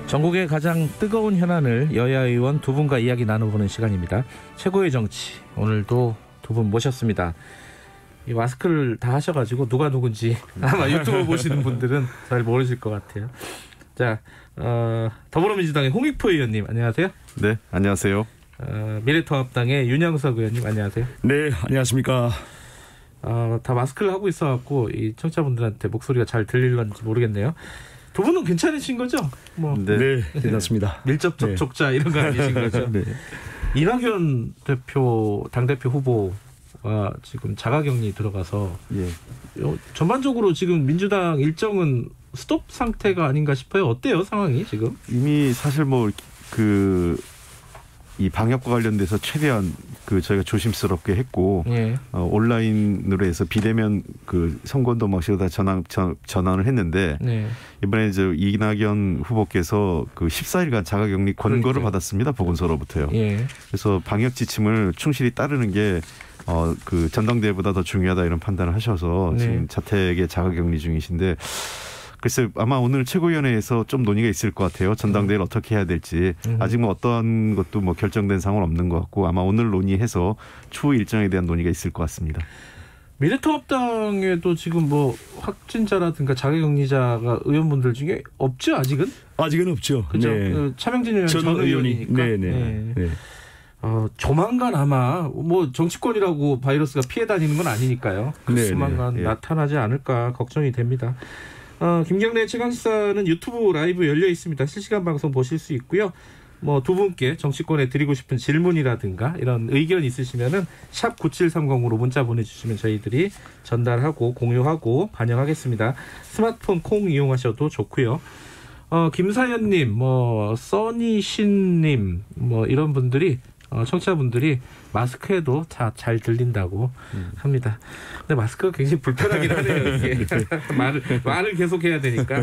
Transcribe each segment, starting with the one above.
전국의 가장 뜨거운 현안을 여야 의원 두 분과 이야기 나눠보는 시간입니다. 최고의 정치, 오늘도 두 분 모셨습니다. 이 마스크를 다 하셔가지고 누가 누군지 아마 유튜브 보시는 분들은 잘 모르실 것 같아요. 자, 더불어민주당의 홍익표 의원님 안녕하세요. 네, 안녕하세요. 미래통합당의 윤영석 의원님 안녕하세요. 네, 안녕하십니까. 다 마스크를 하고 있어갖고 이 청취자분들한테 목소리가 잘 들릴런지 모르겠네요. 두 분은 괜찮으신 거죠? 뭐 네, 괜찮습니다. 밀접 접촉자 이런 거 아니신 거죠? 네. 이낙연 대표 당대표 후보가 지금 자가격리 들어가서 전반적으로 지금 민주당 일정은 스톱 상태가 아닌가 싶어요. 어때요 상황이 지금? 이미 사실 이 방역과 관련돼서 최대한 저희가 조심스럽게 했고 온라인으로 해서 비대면 선거운동 방식으로 다 전환을 했는데 이번에 이낙연 후보께서 14일간 자가격리 권고를 받았습니다. 보건소로부터요. 그래서 방역 지침을 충실히 따르는 게 전당대회보다 더 중요하다 이런 판단을 하셔서 지금 자택에 자가격리 중이신데 글쎄 아마 오늘 최고위원회에서 좀 논의가 있을 것 같아요. 전당대회를 어떻게 해야 될지. 아직 어떠한 것도 결정된 상황은 없는 것 같고 아마 오늘 논의해서 추후 일정에 대한 논의가 있을 것 같습니다. 미래통합당에도 지금 확진자라든가 자가격리자가 의원분들 중에 없죠 아직은? 아직은 없죠. 그렇죠. 네. 차명진 의원 전 의원이니까. 네. 조만간 아마 정치권이라고 바이러스가 피해 다니는 건 아니니까요. 조만간 나타나지 않을까 걱정이 됩니다. 김경래 최강시사는 유튜브 라이브 열려 있습니다. 실시간 방송 보실 수 있고요. 두 분께 정치권에 드리고 싶은 질문이라든가 이런 의견 있으시면은 샵 9730으로 문자 보내주시면 저희들이 전달하고 공유하고 반영하겠습니다. 스마트폰 콩 이용하셔도 좋고요. 김사연님, 써니신님, 이런 분들이 청취자분들이 마스크에도 잘 들린다고 합니다. 근데 마스크가 굉장히 불편하긴 하네요. 이게. 말을 계속 해야 되니까.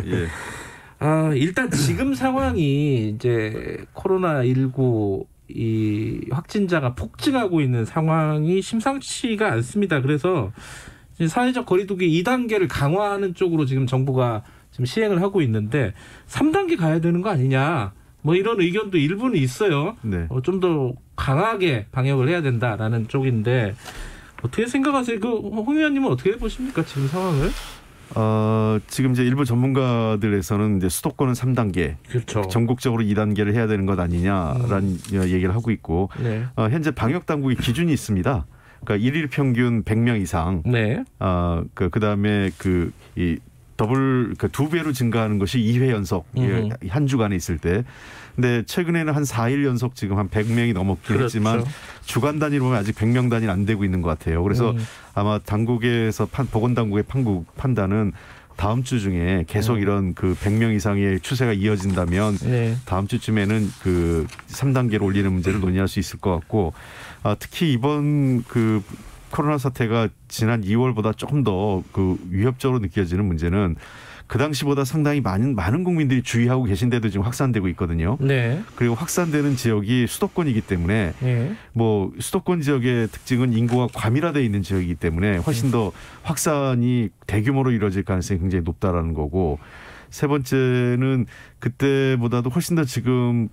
일단 지금 상황이 이제 코로나19 이 확진자가 폭증하고 있는 상황이 심상치가 않습니다. 그래서 사회적 거리두기 2단계를 강화하는 쪽으로 지금 정부가 지금 시행을 하고 있는데 3단계 가야 되는 거 아니냐. 이런 의견도 일부는 있어요. 좀 더 강하게 방역을 해야 된다라는 쪽인데 어떻게 생각하세요? 홍 의원님은 어떻게 보십니까 지금 상황을? 지금 이제 일부 전문가들에서는 이제 수도권은 3단계, 그렇죠. 전국적으로 2단계를 해야 되는 것 아니냐라는 얘기를 하고 있고 현재 방역 당국의 기준이 있습니다. 그러니까 일일 평균 100명 이상. 그다음에 이 더블 2배로 증가하는 것이 2회 연속 한 주간에 있을 때. 근데 최근에는 한 4일 연속 지금 한 100명이 넘었긴 했지만 주간 단위로 보면 아직 100명 단위는 안 되고 있는 것 같아요. 그래서 아마 당국에서 보건당국의 판단은 다음 주 중에 계속 이런 100명 이상의 추세가 이어진다면 다음 주쯤에는 3단계로 올리는 문제를 논의할 수 있을 것 같고 특히 이번 코로나 사태가 지난 2월보다 조금 더 위협적으로 느껴지는 문제는 그 당시보다 상당히 많은 국민들이 주의하고 계신데도 지금 확산되고 있거든요. 그리고 확산되는 지역이 수도권이기 때문에 수도권 지역의 특징은 인구가 과밀화되어 있는 지역이기 때문에 훨씬 더 확산이 대규모로 이루어질 가능성이 굉장히 높다라는 거고 세 번째는 그때보다도 훨씬 더 지금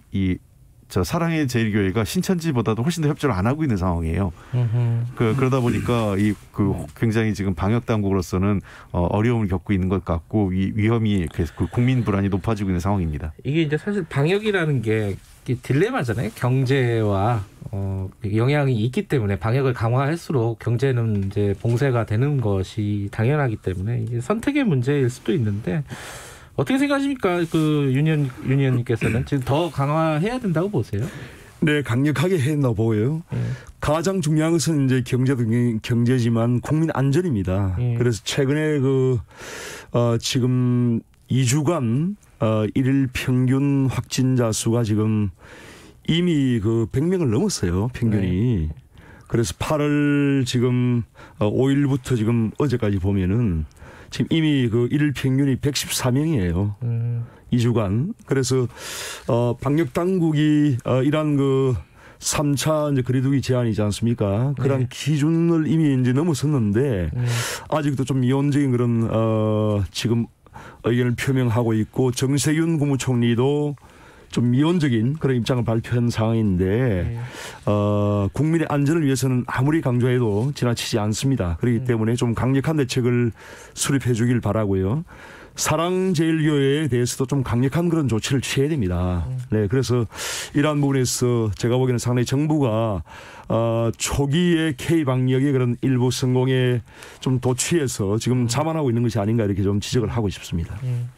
사랑의 제일교회가 신천지보다도 훨씬 더 협조를 안 하고 있는 상황이에요. 그러다 보니까 굉장히 지금 방역 당국으로서는 어려움을 겪고 있는 것 같고 위험이 국민 불안이 높아지고 있는 상황입니다. 이게 이제 사실 방역이라는 게 딜레마잖아요. 경제와 영향이 있기 때문에 방역을 강화할수록 경제는 이제 봉쇄가 되는 것이 당연하기 때문에 이게 선택의 문제일 수도 있는데. 어떻게 생각하십니까? 윤 의원님께서는 지금 더 강화해야 된다고 보세요? 네, 강력하게 해야 된다고 보여요. 가장 중요한 것은 이제 경제지만 국민 안전입니다. 그래서 최근에 지금 2주간 일일 평균 확진자 수가 지금 이미 100명을 넘었어요. 평균이. 그래서 8월 지금 5일부터 지금 어제까지 보면은 지금 이미 일일 평균이 114명이에요. 2주간. 그래서 방역 당국이 이런 3차 이제 거리두기 제한이지 않습니까? 그런 기준을 이미 이제 넘어섰는데 아직도 좀 이론적인 그런 지금 의견을 표명하고 있고 정세균 국무총리도 좀 미온적인 그런 입장을 발표한 상황인데 국민의 안전을 위해서는 아무리 강조해도 지나치지 않습니다. 그렇기 때문에 좀 강력한 대책을 수립해 주길 바라고요. 사랑제일교회에 대해서도 좀 강력한 그런 조치를 취해야 됩니다. 네, 그래서 이러한 부분에서 제가 보기에는 상당히 정부가 초기에 K-방역의 그런 일부 성공에 좀 도취해서 지금 자만하고 있는 것이 아닌가 이렇게 좀 지적을 하고 싶습니다.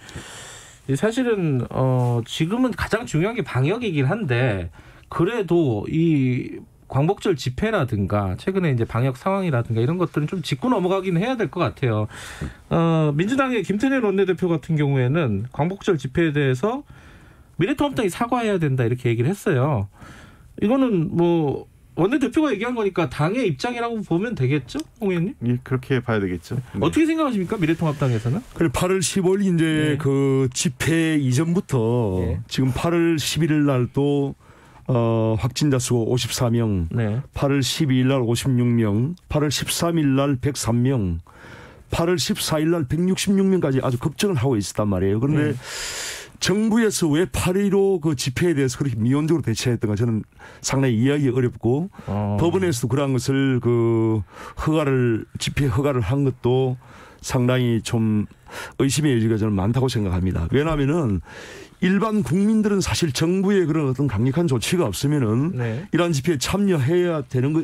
사실은 지금은 가장 중요한 게 방역이긴 한데 그래도 이 광복절 집회라든가 최근에 이제 방역 상황이라든가 이런 것들은 좀 짚고 넘어가긴 해야 될 것 같아요. 민주당의 김태년 원내대표 같은 경우에는 광복절 집회에 대해서 미래통합당이 사과해야 된다 이렇게 얘기를 했어요. 이거는 뭐 원내대표가 얘기한 거니까 당의 입장이라고 보면 되겠죠, 홍 의원님? 예, 그렇게 봐야 되겠죠. 네. 어떻게 생각하십니까, 미래통합당에서는? 그래 8월 15일 이제 네. 그 집회 이전부터 네. 지금 8월 11일 날 또 확진자 수 54명, 네. 8월 12일 날 56명, 8월 13일 날 103명, 8월 14일 날 166명까지 아주 급증을 하고 있었단 말이에요. 그런데 정부에서 왜 8.15 그 집회에 대해서 그렇게 미온적으로 대처했던가 저는 상당히 이해하기 어렵고 법원에서도 그러한 것을 그 집회 허가를 한 것도 상당히 좀 의심의 여지가 저는 많다고 생각합니다. 왜냐하면은 일반 국민들은 사실 정부의 그런 어떤 강력한 조치가 없으면은 네. 이러한 집회에 참여해야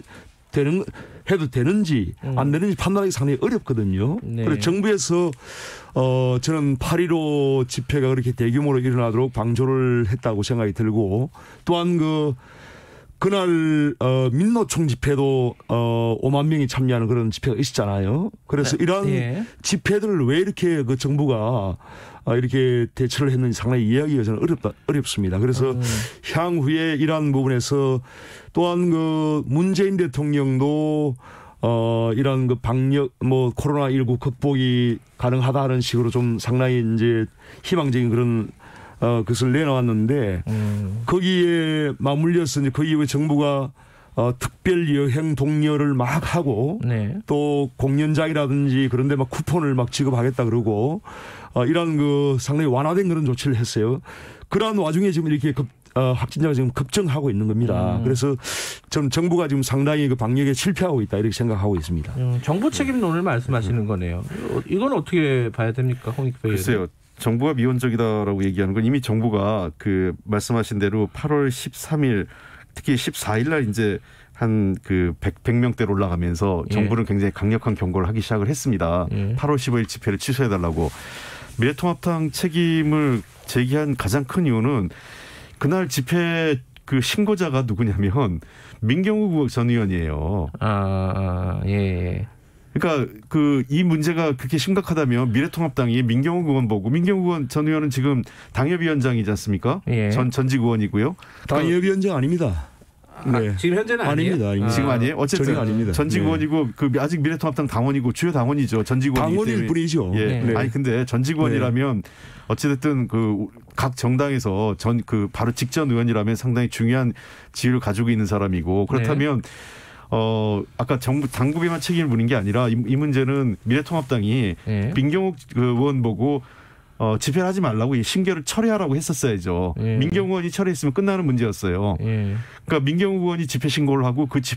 해도 되는지 안 되는지 판단하기 상당히 어렵거든요. 네. 그래서 정부에서 저는 8.15 집회가 그렇게 대규모로 일어나도록 방조를 했다고 생각이 들고 또한 그날 민노총 집회도 5만 명이 참여하는 그런 집회가 있었잖아요. 그래서 이러한 집회들을 왜 이렇게 그 정부가 이렇게 대처를 했는지 상당히 이해하기가 저는 어렵습니다. 그래서 향후에 이러한 부분에서 또한 그 문재인 대통령도 이런 그 방역 코로나19 극복이 가능하다는 식으로 좀 상당히 이제 희망적인 그런 것을 내놓았는데 거기에 맞물려서 이제 그 이후에 정부가 특별 여행 동료를 막 하고 또 공연장이라든지 그런데 막 쿠폰을 막 지급하겠다 그러고 이런 그 상당히 완화된 그런 조치를 했어요. 그러한 와중에 지금 이렇게 확진자가 지금 급증하고 있는 겁니다. 그래서 전 정부가 지금 상당히 그 방역에 실패하고 있다 이렇게 생각하고 있습니다. 정부 책임론을 말씀하시는 거네요. 이건 어떻게 봐야 됩니까, 홍익표 의원? 글쎄요. 정부가 미온적이다라고 얘기하는 건 이미 정부가 그 말씀하신 대로 8월 13일 특히 14일 날 이제 한 그 100명대로 올라가면서 정부는 굉장히 강력한 경고를 하기 시작을 했습니다. 8월 15일 집회를 취소해달라고. 미래통합당 책임을 제기한 가장 큰 이유는 그날 집회 그 신고자가 누구냐면 민경욱 전 의원이에요. 예. 그러니까 이 문제가 그렇게 심각하다면 미래통합당이 민경욱 의원 보고 민경욱 전 의원은 지금 당협위원장이지 않습니까? 전직 의원이고요. 당협위원장 아닙니다. 네. 지금 현재는 아닙니다. 지금 아니에요? 어쨌든 아닙니다. 전직 의원이고 아직 미래통합당 당원이고 주요 당원이죠. 전직 의원이기 때문에. 당원일 뿐이죠. 아니 근데 전직 의원이라면 어찌됐든 각 정당에서 바로 직전 의원이라면 상당히 중요한 지위를 가지고 있는 사람이고 그렇다면 아까 정부 당국에만 책임을 묻는 게 아니라 이 문제는 미래통합당이 민경욱 의원 보고 집회를 하지 말라고 이 신결을 철회하라고 했었어야죠. 민경욱 의원이 철회했으면 끝나는 문제였어요. 그러니까 민경욱 의원이 집회 신고를 하고 그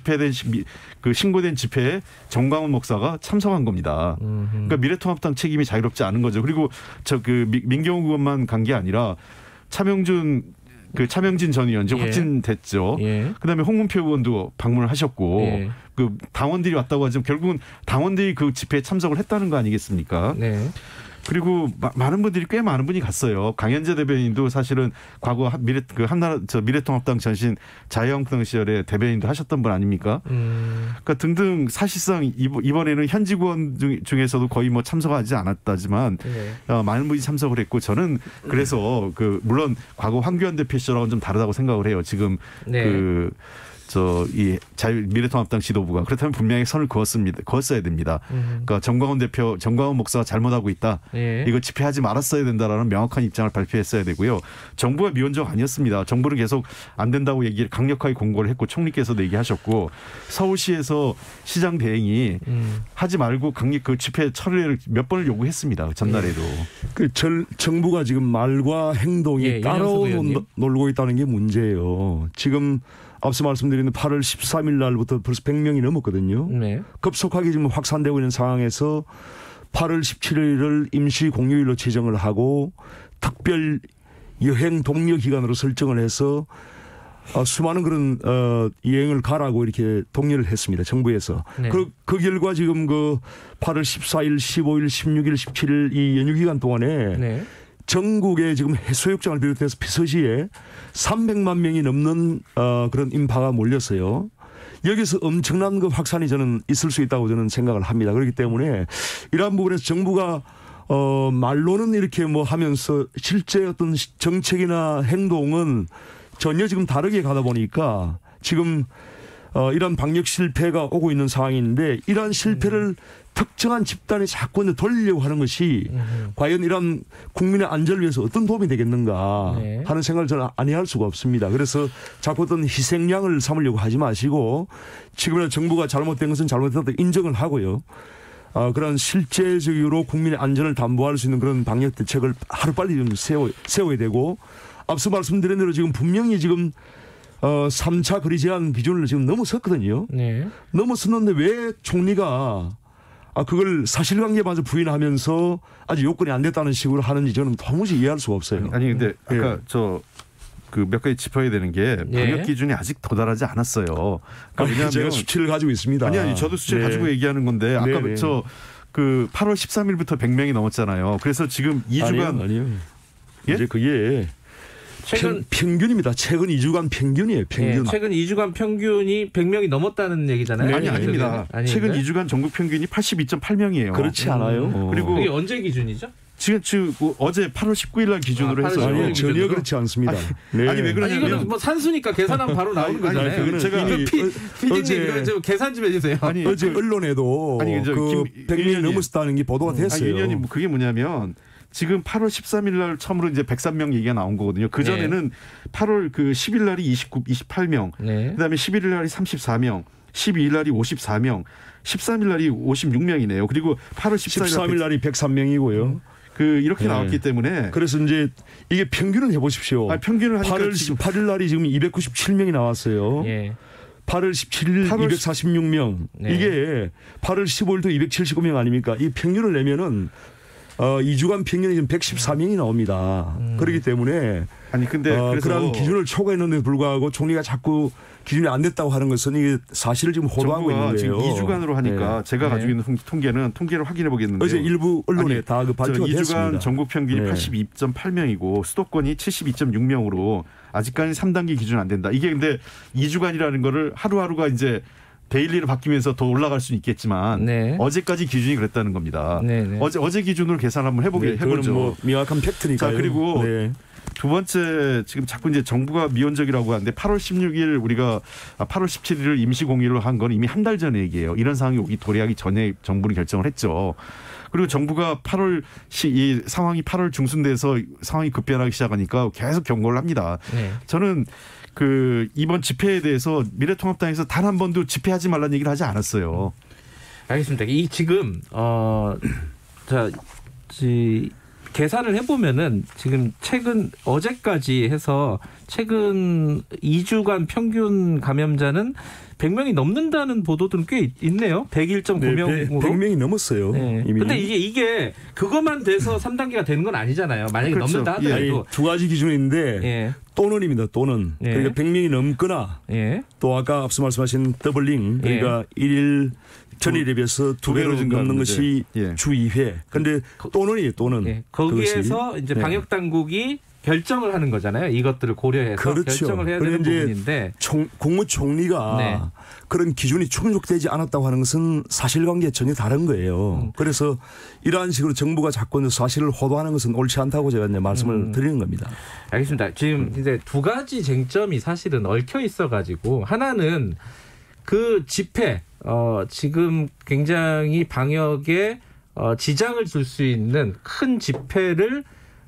신고된 집회에 정광훈 목사가 참석한 겁니다. 그러니까 미래통합당 책임이 자유롭지 않은 거죠. 그리고 민경욱 의원만 간 게 아니라 차명진 전 의원 지금 확진됐죠. 그다음에 홍문표 의원도 방문을 하셨고 그 당원들이 왔다고 하지만 결국은 당원들이 그 집회에 참석을 했다는 거 아니겠습니까? 그리고 많은 분들이 꽤 많은 분이 갔어요. 강현재 대변인도 사실은 과거 미래통합당 전신 자유한국당 시절에 대변인도 하셨던 분 아닙니까? 그러니까 등등 사실상 이번에는 현직 의원 중에서도 거의 참석하지 않았다지만 많은 분이 참석을 했고 저는 그래서 물론 과거 황교안 대표 시절하고는 좀 다르다고 생각을 해요. 지금 미래통합당 지도부가 그렇다면 분명히 선을 그었어야 됩니다. 그러니까 정광훈 목사가 잘못하고 있다. 예. 이거 집회하지 말았어야 된다라는 명확한 입장을 발표했어야 되고요. 정부가 미온적 아니었습니다. 정부는 계속 안 된다고 얘기를 강력하게 공고를 했고 총리께서도 얘기하셨고 서울시에서 시장 대행이 하지 말고 그 집회 철회를 몇 번을 요구했습니다. 전날에도. 정부가 지금 말과 행동이 따로 놀고 있다는 게 문제예요. 지금 앞서 말씀드린 8월 13일 날부터 벌써 100명이 넘었거든요. 네. 급속하게 지금 확산되고 있는 상황에서 8월 17일을 임시 공휴일로 지정을 하고 특별 여행 독려 기간으로 설정을 해서 수많은 그런 여행을 가라고 이렇게 독려를 했습니다. 정부에서. 네. 그 결과 지금 그 8월 14일, 15일, 16일, 17일 이 연휴 기간 동안에 네. 전국에 지금 해수욕장을 비롯해서 피서시에 300만 명이 넘는 그런 인파가 몰렸어요. 여기서 엄청난 그 확산이 저는 있을 수 있다고 저는 생각을 합니다. 그렇기 때문에 이러한 부분에서 정부가 말로는 이렇게 뭐 하면서 실제 어떤 정책이나 행동은 전혀 지금 다르게 가다 보니까 지금 이런 방역 실패가 오고 있는 상황인데 이러한 실패를 특정한 집단에 자꾸 돌리려고 하는 것이 과연 이런 국민의 안전을 위해서 어떤 도움이 되겠는가 네. 하는 생각을 저는 아니할 수가 없습니다. 그래서 자꾸 어떤 희생양을 삼으려고 하지 마시고 지금은 정부가 잘못된 것은 잘못됐다고 인정을 하고요. 그런 실제적으로 국민의 안전을 담보할 수 있는 그런 방역 대책을 하루빨리 좀 세워야 되고 앞서 말씀드린 대로 지금 분명히 지금 3차 거리 제한 기준을 지금 넘어섰거든요. 네. 넘어섰는데 왜 총리가 그걸 사실관계마저 부인하면서 아직 요건이 안 됐다는 식으로 하는지 저는 도무지 이해할 수가 없어요. 아니 근데 아까 그 몇 가지 짚어야 되는 게 방역 기준이 아직 도달하지 않았어요. 그러니까 왜냐하면 제가 수치를 가지고 있습니다. 아니 저도 수치를 가지고 얘기하는 건데 아까 그 8월 13일부터 100명이 넘었잖아요. 그래서 지금 2주간 아니요. 예? 이제 그게 평균입니다. 최근 2주간 평균이에요. 평균. 네, 최근 2주간 평균이 100명이 넘었다는 얘기잖아요. 아니 아닙니다. 최근 2주간 전국 평균이 82.8명이에요. 그렇지 않아요. 그리고 이게 언제 기준이죠? 지금 어제 8월 19일 날 기준으로 해서 아니, 전혀 그렇지 않습니다. 아니 왜 그러냐면 이거는 뭐 산수니까 계산하면 바로 나오는 거잖아요. 제가 PD님 좀 계산 좀 해주세요. 아니 어제 언론에도 그 100명이 넘었다는 게 보도가 됐어요. 윤 의원님 그게 뭐냐면 지금 8월 13일 날 처음으로 이제 103명 얘기가 나온 거거든요. 그 전에는 8월 그 10일 날이 28명, 그다음에 11일 날이 34명, 12일 날이 54명, 13일 날이 56명이네요. 그리고 8월 13일 날이 103명이고요. 이렇게 나왔기 때문에 그래서 이제 이게 평균을 해보십시오. 평균을 하니까 8월 18일 날이 지금 297명이 나왔어요. 8월 17일 246명. 이게 8월 15일도 279명 아닙니까? 이 평균을 내면은 2주간 평균이 지금 114명이 나옵니다. 그렇기 때문에 근데 그런 기준을 초과했는데 불구하고 총리가 자꾸 기준이 안 됐다고 하는 것은 이게 사실을 지금 호도하고 있는 거예요. 지금 2주간으로 하니까 제가 가지고 있는 통계를 확인해 보겠는데 어제 일부 언론에 다 그 발표가 2주간 됐습니다. 전국 평균이 82.8명이고 수도권이 72.6명으로 아직까지 3단계 기준 안 된다. 이게 근데 2주간이라는 거를 하루하루가 이제 데일리로 바뀌면서 더 올라갈 수는 있겠지만 어제까지 기준이 그랬다는 겁니다. 어제 기준으로 계산 한번 해보죠. 뭐 명확한 팩트니까요. 자, 그리고 두 번째 지금 자꾸 이제 정부가 미온적이라고 하는데 8월 16일 우리가 8월 17일을 임시 공휴일로 한 건 이미 한 달 전 얘기예요. 이런 상황이 오기 도래하기 전에 정부는 결정을 했죠. 그리고 정부가 이 상황이 8월 중순돼서 상황이 급변하기 시작하니까 계속 경고를 합니다. 저는 이번 집회에 대해서 미래통합당에서 단 한 번도 집회하지 말라는 얘기를 하지 않았어요. 알겠습니다. 지금 계산을 해보면은 지금 어제까지 해서 최근 2주간 평균 감염자는 100명이 넘는다는 보도들은 꽤 있네요. 101.9명으로. 100명이 넘었어요. 이미. 근데 이게 그것만 돼서 3단계가 되는 건 아니잖아요. 만약에 넘는다 하더라도. 두 가지 기준인데 또는입니다. 또는. 그러니까 100명이 넘거나 또 아까 앞서 말씀하신 더블링 그러니까 1일 전일에 비해서 2배로 넘는 것이 주 2회. 그런데 또는이에요. 또는. 거기에서 이제 방역 당국이 결정을 하는 거잖아요. 이것들을 고려해서 그렇죠. 결정을 해야 되는 부분인데 국무총리가 네. 그런 기준이 충족되지 않았다고 하는 것은 사실관계에 전혀 다른 거예요. 그래서 이러한 식으로 정부가 자꾸 사실을 호도하는 것은 옳지 않다고 제가 이제 말씀을 드리는 겁니다. 알겠습니다. 지금 이제 두 가지 쟁점이 사실은 얽혀 있어가지고 하나는 그 집회 지금 굉장히 방역에 지장을 줄 수 있는 큰 집회를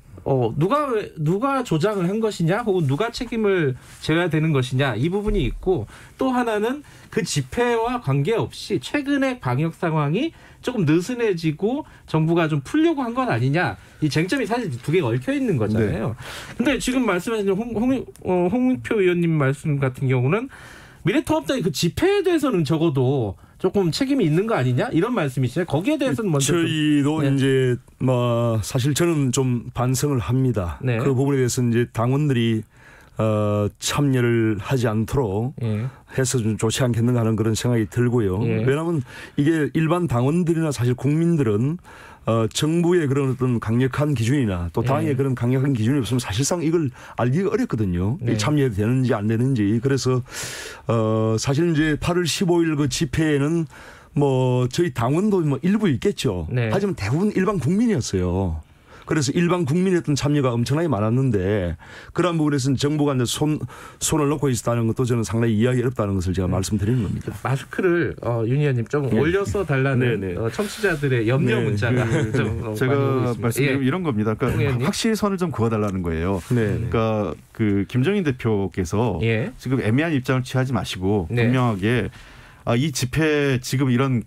누가 조장을 한 것이냐 혹은 누가 책임을 져야 되는 것이냐 이 부분이 있고 또 하나는 그 집회와 관계없이 최근의 방역 상황이 조금 느슨해지고 정부가 좀 풀려고 한 건 아니냐 이 쟁점이 사실 두 개가 얽혀 있는 거잖아요. 근데 지금 말씀하신 홍표 의원님 말씀 같은 경우는 미래통합당이 그 집회에 대해서는 적어도 조금 책임이 있는 거 아니냐 이런 말씀이시죠. 거기에 대해서는 먼저 저희도 네. 이제 사실 저는 좀 반성을 합니다. 네. 그 부분에 대해서 이제 당원들이 참여를 하지 않도록 해서 좀 좋지 않겠는가 하는 그런 생각이 들고요. 왜냐하면 이게 일반 당원들이나 사실 국민들은 정부의 그런 어떤 강력한 기준이나 또 당의 그런 강력한 기준이 없으면 사실상 이걸 알기가 어렵거든요. 참여해도 되는지 안 되는지. 그래서 사실 이제 8월 15일 그 집회에는 저희 당원도 일부 있겠죠. 하지만 대부분 일반 국민이었어요. 그래서 일반 국민의 어떤 참여가 엄청나게 많았는데 그런 부분에서는 정부가 이제 손을 놓고 있었다는 것도 저는 상당히 이해하기 어렵다는 것을 제가 말씀드리는 겁니다. 마스크를 윤 의원님 좀 올려서 달라는 청취자들의 염려 문자가 좀 제가 말씀드리면 이런 겁니다. 그러니까 확실히 선을 좀 그어달라는 거예요. 그러니까 그 김정인 대표께서 지금 애매한 입장을 취하지 마시고 분명하게 이 집회 지금 이런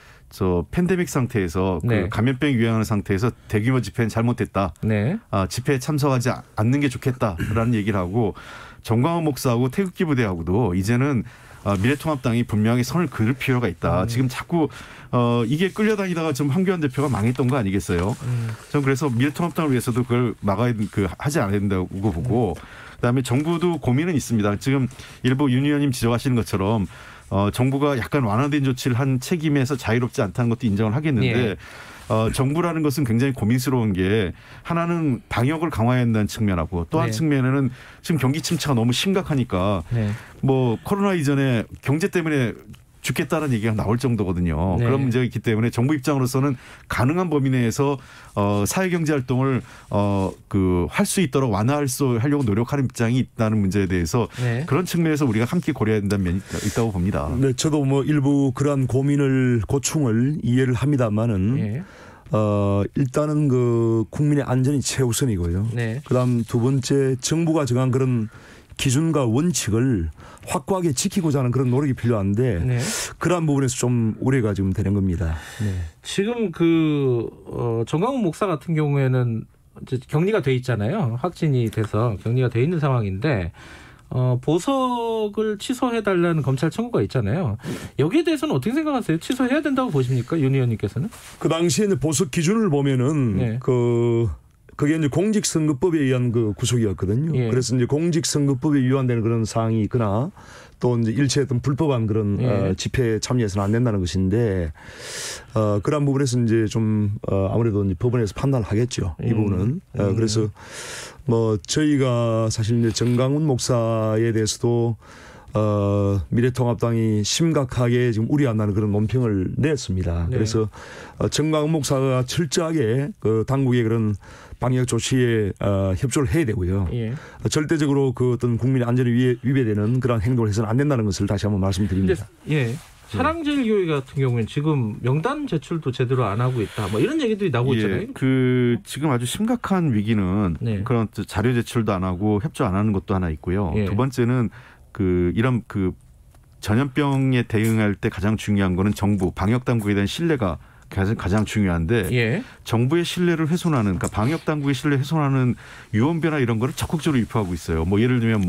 팬데믹 상태에서 그 감염병이 유행하는 상태에서 대규모 집회는 잘못됐다. 집회에 참석하지 않는 게 좋겠다라는 얘기를 하고 정광훈 목사하고 태극기 부대하고도 이제는 미래통합당이 분명히 선을 그을 필요가 있다. 지금 자꾸 이게 끌려다니다가 지금 황교안 대표가 망했던 거 아니겠어요? 저는 그래서 미래통합당을 위해서도 그걸 하지 않아야 된다고 보고 그다음에 정부도 고민은 있습니다. 지금 일부 윤 의원님 지적하시는 것처럼 정부가 약간 완화된 조치를 한 책임에서 자유롭지 않다는 것도 인정을 하겠는데 정부라는 것은 굉장히 고민스러운 게 하나는 방역을 강화해야 한다는 측면하고 또 한 측면에는 지금 경기 침체가 너무 심각하니까 코로나 이전에 경제 때문에 죽겠다는 얘기가 나올 정도거든요. 그런 문제가 있기 때문에 정부 입장으로서는 가능한 범위 내에서 사회경제 활동을 할 수 있도록 하려고 노력하는 입장이 있다는 문제에 대해서 그런 측면에서 우리가 함께 고려해야 된다는 면이 있다고 봅니다. 네, 저도 일부 그러한 고충을 이해를 합니다만은 일단은 그 국민의 안전이 최우선이고요. 그다음 두 번째 정부가 정한 그런 기준과 원칙을 확고하게 지키고자 하는 그런 노력이 필요한데 그러한 부분에서 좀 우려가 지금 되는 겁니다. 지금 정광훈 목사 같은 경우에는 이제 격리가 돼 있잖아요. 확진이 돼서 격리가 돼 있는 상황인데 보석을 취소해달라는 검찰 청구가 있잖아요. 여기에 대해서는 어떻게 생각하세요? 취소해야 된다고 보십니까? 윤 의원님께서는? 그 당시에 이제 보석 기준을 보면은 그게 이제 공직선거법에 의한 그 구속이었거든요. 그래서 이제 공직선거법에 위반되는 그런 사항이 있거나 또 이제 일체했던 불법한 그런 집회에 참여해서는 안 된다는 것인데 그런 부분에서 이제 좀 아무래도 이제 법원에서 판단을 하겠죠. 이 부분은. 그래서 저희가 사실 이제 정광훈 목사에 대해서도 미래통합당이 심각하게 지금 우려한다는 그런 논평을 냈습니다. 그래서 정광훈 목사가 철저하게 그 당국의 그런 방역 조치에 협조를 해야 되고요. 절대적으로 그 어떤 국민의 안전에 위배되는 그런 행동을 해서는 안 된다는 것을 다시 한번 말씀드립니다. 사랑제일교회 같은 경우는 지금 명단 제출도 제대로 안 하고 있다. 이런 얘기들이 나오고 있잖아요. 지금 아주 심각한 위기는 그런 자료 제출도 안 하고 협조 안 하는 것도 하나 있고요. 두 번째는 이런 전염병에 대응할 때 가장 중요한 거는 정부 방역 당국에 대한 신뢰가 가장 중요한데 정부의 신뢰를 훼손하는 그러니까 방역 당국의 신뢰 훼손하는 유언비어나 이런 거를 적극적으로 유포하고 있어요. 예를 들면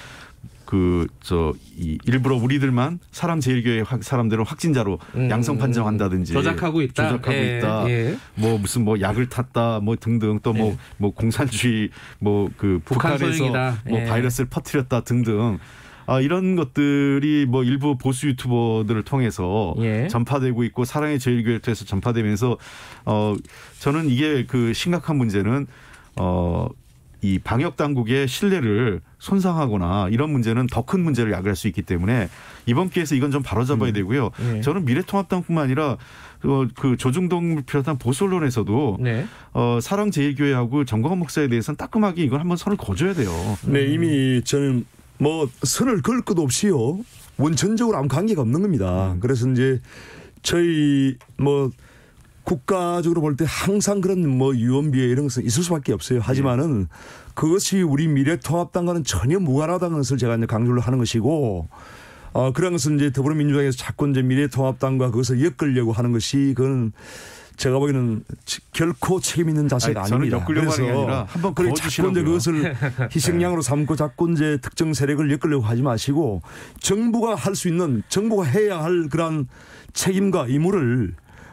일부러 우리들만 사람제일교회 사람들을 확진자로 양성 판정한다든지 조작하고 있다. 무슨 약을 탔다 등등 또 공산주의 북한에서 바이러스를 퍼뜨렸다 등등. 이런 것들이 일부 보수 유튜버들을 통해서 전파되고 있고 사랑의 제일교회를 통해서 전파되면서 저는 이게 심각한 문제는 이 방역 당국의 신뢰를 손상하거나 이런 문제는 더 큰 문제를 야기할 수 있기 때문에 이번 기회에서 이건 좀 바로잡아야 되고요. 네. 저는 미래통합당뿐만 아니라 그 조중동을 비롯한 보수 언론에서도 네. 사랑제일교회하고 정광훈 목사에 대해서는 따끔하게 이건 한번 선을 그어줘야 돼요. 네, 이미 저는 뭐 선을 그을 것도 없이요. 원천적으로 아무 관계가 없는 겁니다. 그래서 이제 저희 뭐 국가적으로 볼 때 항상 그런 뭐 유언비어 이런 것은 있을 수밖에 없어요. 하지만은 그것이 우리 미래통합당과는 전혀 무관하다는 것을 제가 이제 강조를 하는 것이고, 그런 것은 이제 더불어민주당에서 자꾸 이제 미래통합당과 그것을 엮으려고 하는 것이 그건 제가 보기에는 결코 책임 있는 자세가 아닙니다. 그래서 한번 자꾸 이제 그것을 희생양으로 삼고 자꾸 이제 특정 세력을 엮으려고 하지 마시고 정부가 할 수 있는, 정부가 해야 할 그런 책임과 의무를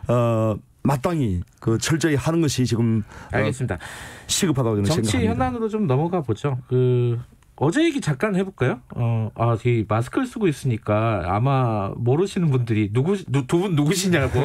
마땅히 그 철저히 하는 것이 지금 알겠습니다. 시급하다고 저는 정치 생각합니다. 현안으로 좀 넘어가 보죠. 어제 얘기 잠깐 해볼까요? 이 마스크를 쓰고 있으니까 아마 모르시는 분들이 두 분 누구시냐고.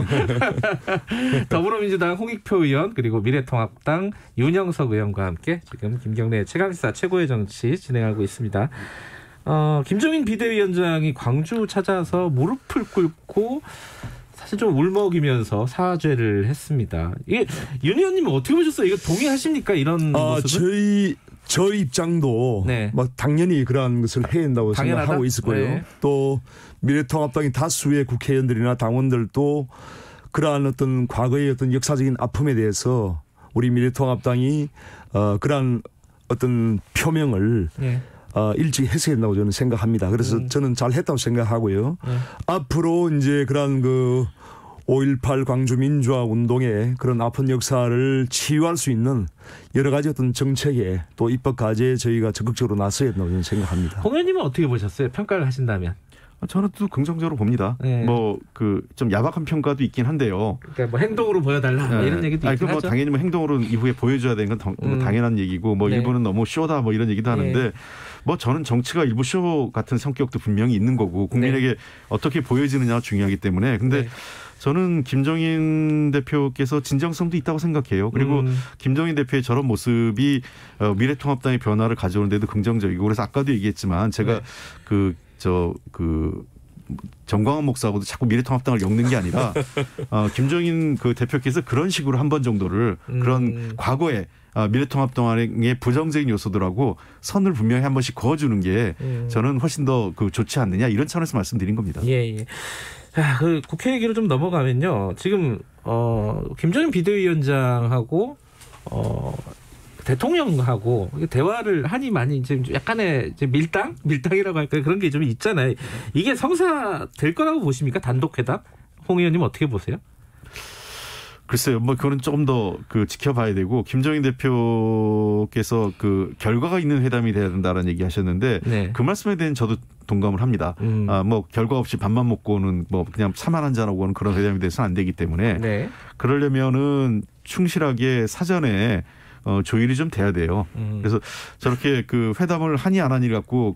더불어민주당 홍익표 의원 그리고 미래통합당 윤영석 의원과 함께 지금 김경래 최강시사 최고의 정치 진행하고 있습니다. 김종인 비대위원장이 광주 찾아서 무릎을 꿇고 사실 좀 울먹이면서 사죄를 했습니다. 이게 윤 의원님은 어떻게 보셨어요? 이거 동의하십니까? 이런 모습은? 저희 입장도 네. 막 당연히 그러한 것을 해야 된다고 당연하다? 생각하고 있을 거예요. 네. 또 미래통합당의 다수의 국회의원들이나 당원들도 그러한 어떤 과거의 어떤 역사적인 아픔에 대해서 우리 미래통합당이 그러한 어떤 표명을 네. 일찍 했어야 된다고 저는 생각합니다. 그래서 저는 잘 했다고 생각하고요. 앞으로 이제 그런 5.18 광주 민주화 운동의 그런 아픈 역사를 치유할 수 있는 여러 가지 어떤 정책에 또 입법 과제에 저희가 적극적으로 나서야 된다고 저는 생각합니다. 홍 의원님은 어떻게 보셨어요? 평가를 하신다면? 저는 또 긍정적으로 봅니다. 네. 좀 야박한 평가도 있긴 한데요. 그러니까 뭐 행동으로 보여달라 네. 이런 얘기도 있긴 하죠. 당연히 뭐 행동으로 이후에 보여줘야 되는 건 당연한 얘기고 네. 일부는 너무 쇼다 뭐 이런 얘기도 하는데 네. 저는 정치가 일부 쇼 같은 성격도 분명히 있는 거고 국민에게 네. 어떻게 보여지느냐가 중요하기 때문에 근데 네. 저는 김종인 대표께서 진정성도 있다고 생각해요. 그리고 김종인 대표의 저런 모습이 미래통합당의 변화를 가져오는 데도 긍정적이고 그래서 아까도 얘기했지만 제가 네. 정광훈 목사하고도 자꾸 미래통합당을 엮는 게 아니라 김종인 그 대표께서 그런 식으로 한 번 정도를 그런 과거에 미래통합당의 부정적인 요소들하고 선을 분명히 한 번씩 그어주는 게 저는 훨씬 더 좋지 않느냐 이런 차원에서 말씀드린 겁니다. 예. 국회 얘기로 좀 넘어가면요. 지금 김종인 비대위원장하고 대통령하고 대화를 하니 많이 이제 약간의 이제 밀당이라고 할까요? 그런 게 좀 있잖아요. 이게 성사될 거라고 보십니까? 단독회담? 홍 의원님 어떻게 보세요? 글쎄요. 그거는 조금 더 지켜봐야 되고 김종인 대표께서 결과가 있는 회담이 돼야 된다라는 얘기 하셨는데 네. 그 말씀에 대한 저도 동감을 합니다. 결과 없이 밥만 먹고는 그냥 차만 한잔하고 오는 그런 회담이 돼서는 안 되기 때문에 네. 그러려면은 충실하게 사전에 조율이 좀 돼야 돼요. 그래서 저렇게 회담을 하니 안 하니 갖고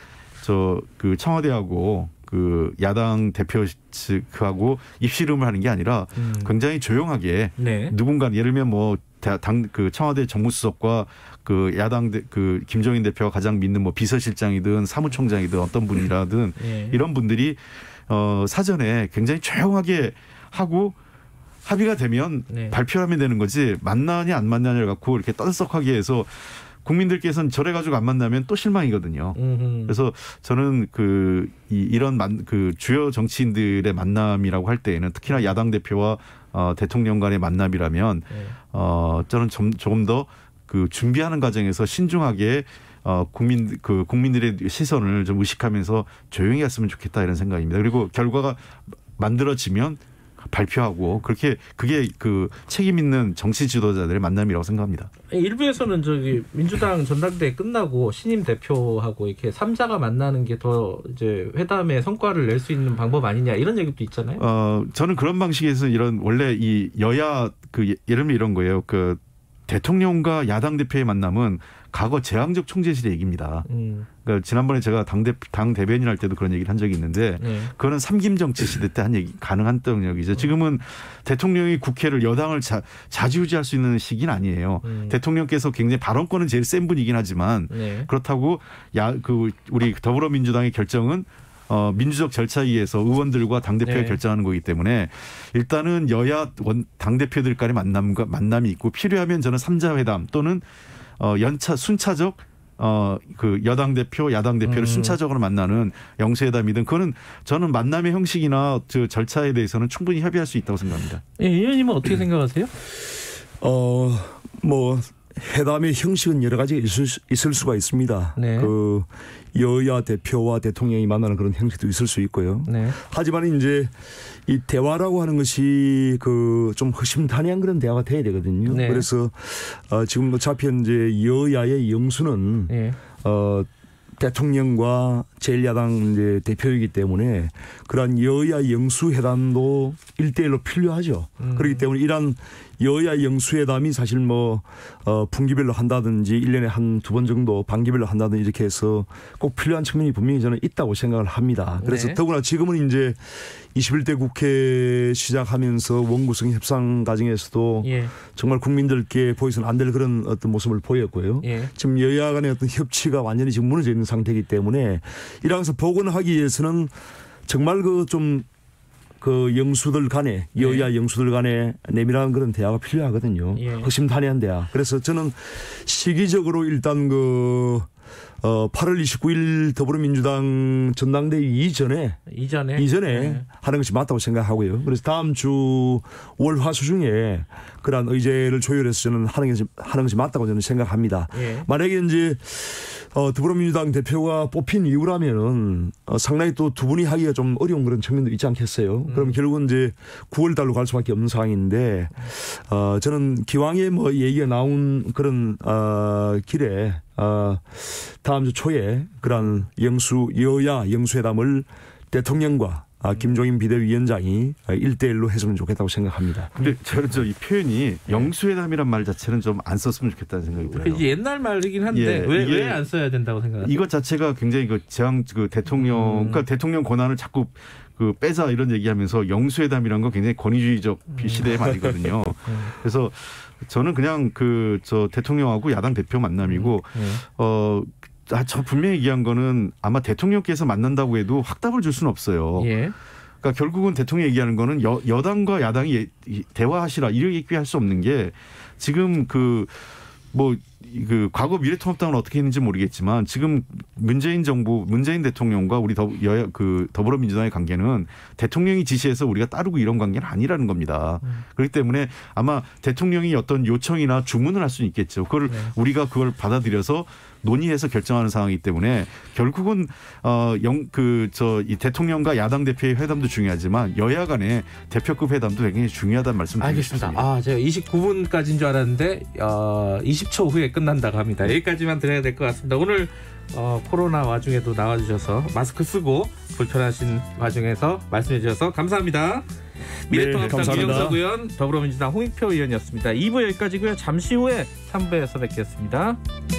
청와대하고 야당 대표 측하고 입씨름을 하는 게 아니라 굉장히 조용하게 네. 누군가 예를 들면 청와대 정무수석과 야당 김종인 대표가 가장 믿는 비서실장이든 사무총장이든 어떤 분이라든 네. 이런 분들이 사전에 굉장히 조용하게 하고 합의가 되면 네. 발표를 하면 되는 거지 만나냐 안 만나냐를 갖고 이렇게 떠들썩하게 해서 국민들께서는 저래가지고 안 만나면 또 실망이거든요. 그래서 저는 이런 주요 정치인들의 만남이라고 할 때에는 특히나 야당 대표와 대통령 간의 만남이라면 저는 조금 더 준비하는 과정에서 신중하게 국민들의 시선을 좀 의식하면서 조용히 했으면 좋겠다 이런 생각입니다. 그리고 결과가 만들어지면 발표하고 그게 책임 있는 정치 지도자들의 만남이라고 생각합니다. 일부에서는 민주당 전당대회 끝나고 신임 대표하고 이렇게 3자가 만나는 게 더 이제 회담의 성과를 낼 수 있는 방법 아니냐 이런 얘기도 있잖아요. 저는 그런 방식에서 원래 이 여야 예를 들면 이런 거예요. 대통령과 야당 대표의 만남은 과거 제왕적 총재실의 얘기입니다. 그러니까 지난번에 제가 당 대변인 할 때도 그런 얘기를 한 적이 있는데 그거는 삼김 정치 시대 때 한 얘기 가능한 영역이죠. 지금은 대통령이 국회를 여당을 좌지우지할 수 있는 시기는 아니에요. 대통령께서 굉장히 발언권은 제일 센 분이긴 하지만 그렇다고 우리 더불어민주당의 결정은 민주적 절차에 의해서 의원들과 당대표가 결정하는 거기 때문에 일단은 여야 당대표들 간의 만남이 있고 필요하면 저는 3자 회담 또는 순차적 여당 대표, 야당 대표를 순차적으로 만나는 영수회담이든 그거는 저는 만남의 형식이나 절차에 대해서는 충분히 협의할 수 있다고 생각합니다. 예, 의원님은 어떻게 생각하세요? 회담의 형식은 여러 가지 있을 수가 있습니다. 네. 여야 대표와 대통령이 만나는 그런 형식도 있을 수 있고요. 네. 하지만 이제 이 대화라고 하는 것이 좀 허심탄회한 그런 대화가 돼야 되거든요. 네. 그래서 지금 어차피 이제 여야의 영수는 네. 대통령과 제1야당 이제 대표이기 때문에 그러한 여야 영수회담도 1대1로 필요하죠. 그렇기 때문에 이러한 여야 영수회담이 사실 분기별로 한다든지 1년에 한 2번 정도 반기별로 한다든지 이렇게 해서 꼭 필요한 측면이 분명히 저는 있다고 생각을 합니다. 그래서 네. 더구나 지금은 이제 21대 국회 시작하면서 원구성 협상 과정에서도 예. 정말 국민들께 보여서는 안 될 그런 어떤 모습을 보였고요. 예. 지금 여야 간의 어떤 협치가 완전히 지금 무너져 있는 상태이기 때문에 이러면서 복원하기 위해서는 정말 영수들 간에 여야 영수들 간에 내밀한 그런 대화가 필요하거든요. 예. 허심탄회한 대화. 그래서 저는 시기적으로 일단 8월 29일 더불어민주당 전당대회 이전에 네. 하는 것이 맞다고 생각하고요. 그래서 다음 주 월 화수 중에 그러한 의제를 조율해서 저는 하는 것이 맞다고 저는 생각합니다. 예. 만약에 이제 더불어민주당 대표가 뽑힌 이유라면은 상당히 또 두 분이 하기가 좀 어려운 그런 측면도 있지 않겠어요. 그럼 결국은 이제 9월 달로 갈 수밖에 없는 상황인데 저는 기왕에 얘기가 나온 그런 길에 다음 주 초에 그런 여야 영수회담을 대통령과 김종인 비대위원장이 1대1로 했으면 좋겠다고 생각합니다. 근데 저는 이 표현이 영수회담이란 말 자체는 좀 안 썼으면 좋겠다는 생각이 들어요. 옛날 말이긴 한데 왜 안 써야 된다고 생각하세요? 이것 자체가 굉장히 대통령 그러니까 대통령 권한을 자꾸 빼자 이런 얘기하면서 영수회담이란 거 굉장히 권위주의적 시대의 말이거든요. 그래서 저는 그냥 대통령하고 야당 대표 만남이고 저 분명히 얘기한 거는 아마 대통령께서 만난다고 해도 확답을 줄 수는 없어요. 예. 그러니까 결국은 대통령이 얘기하는 거는 여당과 야당이 대화하시라 이렇게 얘기할 수 없는 게 지금 과거 미래통합당은 어떻게 했는지 모르겠지만 지금 문재인 대통령과 우리 더불어민주당의 관계는 대통령이 지시해서 우리가 따르고 이런 관계는 아니라는 겁니다. 그렇기 때문에 아마 대통령이 어떤 요청이나 주문을 할 수는 있겠죠. 우리가 그걸 받아들여서 논의해서 결정하는 상황이기 때문에 결국은 이 대통령과 야당 대표의 회담도 중요하지만 여야 간의 대표급 회담도 굉장히 중요하다는 말씀을 드리겠습니다. 알겠습니다. 제가 29분까지인 줄 알았는데 20초 후에 끝난다고 합니다. 여기까지만 드려야 될 것 같습니다. 오늘 코로나 와중에도 나와주셔서 마스크 쓰고 불편하신 와중에서 말씀해 주셔서 감사합니다. 미래통합당 유영석 의원, 더불어민주당 홍익표 의원이었습니다. 2부 여기까지고요. 잠시 후에 3부에서 뵙겠습니다.